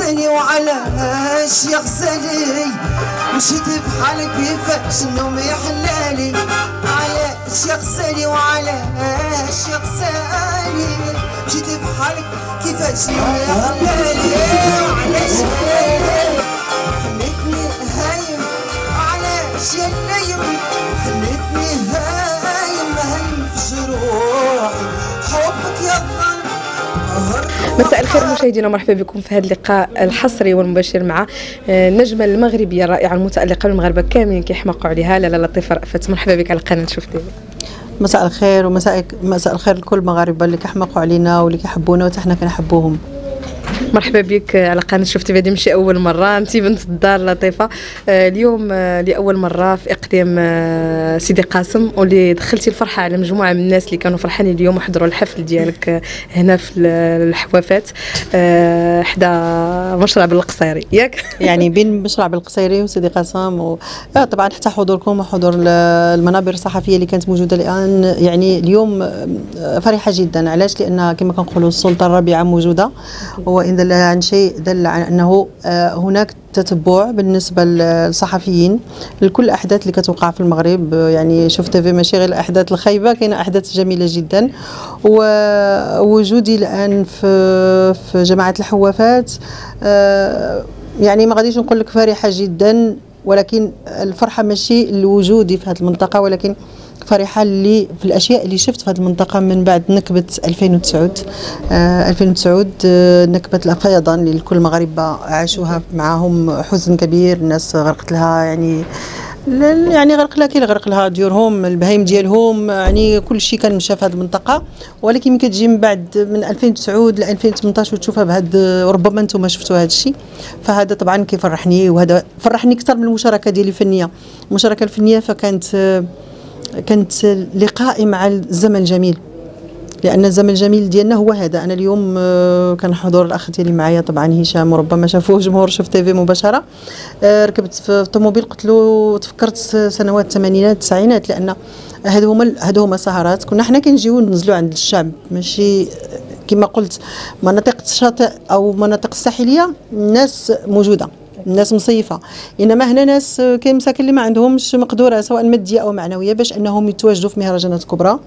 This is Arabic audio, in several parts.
غسالي وعلاش يا غسالي مشيت بحالك كيفاش النوم يحلالي علاش يا غسالي وعلاش يا غسالي مشيت بحالك كيفاش النوم يحلالي وعلاش خليتني هايم علاش يا نايم خليتني هايم في جروحي حبك يا ظل. مساء الخير مشاهدينا ومرحبا بكم في هذا اللقاء الحصري والمباشر مع النجمه المغربيه الرائعه المتالقه بالمغاربه كاملين كيحماقوا عليها لاله لطيفه رأفت. مرحبا بك على القناه شوف تيفي. مساء الخير مساء الخير لكل المغاربه اللي كيحماقوا علينا واللي كيحبونا وحتى حنا كنحبوهم. مرحبا بك على قناه شوف تيفي. هذه ماشي اول مره، انت بنت الدار لطيفه. اليوم لاول مره في اقليم سيدي قاسم، واللي دخلتي الفرحه على مجموعه من الناس اللي كانوا فرحانين اليوم وحضروا الحفل ديالك هنا في الحوافات حدا مشرع بالقصيري ياك. يعني بين مشرع بالقصيري وسيدي قاسم طبعا حتى حضوركم وحضور المنابر الصحفيه اللي كانت موجوده الان. يعني اليوم فرحه جدا. علاش؟ لان كما كنقولوا السلطه الرابعه موجوده، وإن دل عن شيء دل على أنه هناك تتبع بالنسبة للصحفيين لكل الأحداث اللي كتوقع في المغرب. يعني شوف تيفي ماشي غير الأحداث الخايبة، كاينة أحداث جميلة جدا. ووجودي الآن في جماعة الحوافات يعني ما غاديش نقول لك فرحة جدا، ولكن الفرحة ماشي لوجودي في هذه المنطقة، ولكن فرحة اللي في الاشياء اللي شفت في هذه المنطقه من بعد نكبه 2009 نكبه الفيضان اللي كل المغاربه عاشوها معهم حزن كبير. الناس غرقت لها يعني غرق لها كي غرق لها ديورهم، البهايم ديالهم، يعني كل شيء كان مشى في هذه المنطقه. ولكن ملي كتجي من بعد من 2009 ل 2018 وتشوفها بهذا، ربما انتم شفتوا هذا الشيء، فهذا طبعا كيفرحني، وهذا فرحني اكثر من المشاركه ديالي الفنيه. المشاركه الفنيه كانت لقائي مع الزمن الجميل، لان الزمن الجميل ديالنا هو هذا. انا اليوم كان حضور الاخ ديالي معايا طبعا هشام، وربما شافوه جمهور شوف تيفي مباشره. ركبت في الطوموبيل قلت له تفكرت سنوات الثمانينات التسعينات، لان هادو هما سهرات كنا حنا كنجيو ننزلوا عند الشعب، ماشي كما قلت مناطق الشاطئ او مناطق الساحليه الناس موجوده، الناس مصيفه. انما هنا ناس كاين مساكن اللي ما عندهمش مقدوره سواء ماديه او معنويه باش انهم يتواجدوا في مهرجانات كبرى.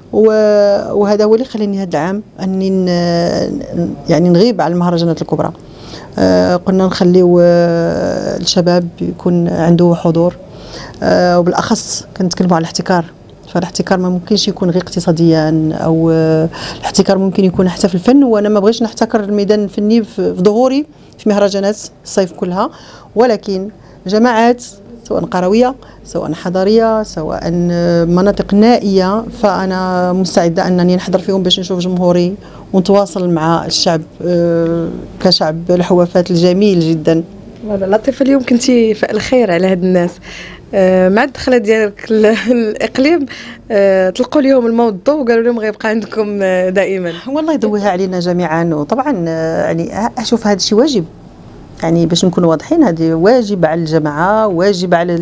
وهذا هو اللي خلاني هذا العام اني يعني نغيب على المهرجانات الكبرى. قلنا نخليو الشباب يكون عنده حضور، وبالاخص كنتكلموا على الاحتكار. فالاحتكار ما ممكنش يكون غير اقتصاديا، او الاحتكار ممكن يكون حتى في الفن. وانا ما بغيتش نحتكر الميدان الفني في ظهوري في مهرجانات الصيف كلها، ولكن جماعات سواء قرويه سواء حضاريه سواء مناطق نائيه، فانا مستعده انني نحضر فيهم باش نشوف جمهوري ونتواصل مع الشعب كشعب الحوافات الجميل جدا. لطيفه، اليوم كنتي في الخير على هاد الناس. مع الدخله ديالك الاقليم طلقوا لهم الماء والضوء وقالوا لهم غيبقى عندكم دائما. والله يضويها علينا جميعا. وطبعا يعني اشوف هذا الشيء واجب، يعني باش نكونوا واضحين، هذه واجب على الجماعه، واجب على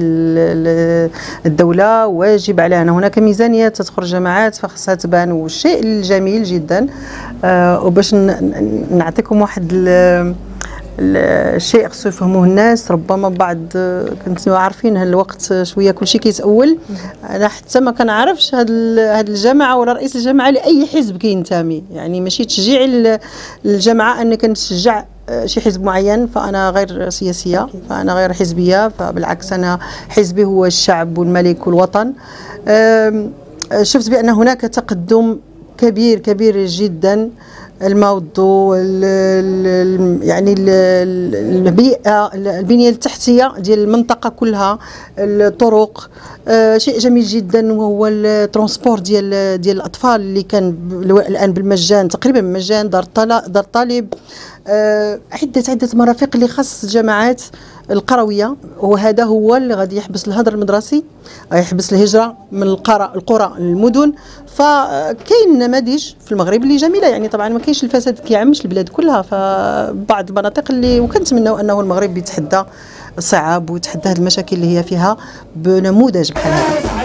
الدوله، واجب علينا. هناك ميزانيه تدخل جماعات فخصها تبان، والشيء الجميل جدا وباش نعطيكم واحد الشيء خصو يفهموه الناس. ربما بعض كنتوا عارفين هالوقت شويه كل شيء كيتأول. انا حتى ما كنعرفش هاد الجماعه ولا رئيس الجماعه لاي حزب كينتمي، يعني ماشي تشجيع الجماعه انك نشجع شي حزب معين. فانا غير سياسيه، فانا غير حزبيه، فبالعكس انا حزبي هو الشعب والملك والوطن. شفت بان هناك تقدم كبير كبير جدا. الماء والضوء، يعني البيئه، البنيه التحتيه ديال المنطقه كلها، الطرق، شيء جميل جدا. وهو الترونسبور ديال الاطفال اللي كان الان بالمجان، تقريبا بالمجان. دار طالب، عده مرافق اللي خاص الجماعات القرويه. وهذا هو اللي غادي يحبس الهدر المدرسي، يحبس الهجره من القرى للمدن. فكاين نماذج في المغرب اللي جميله، يعني طبعا ما كاينش الفساد كيعمش البلاد كلها، فبعض المناطق اللي وكنتمناو انه المغرب يتحدى الصعاب ويتحدى هذه المشاكل اللي هي فيها بنموذج بحال هذا.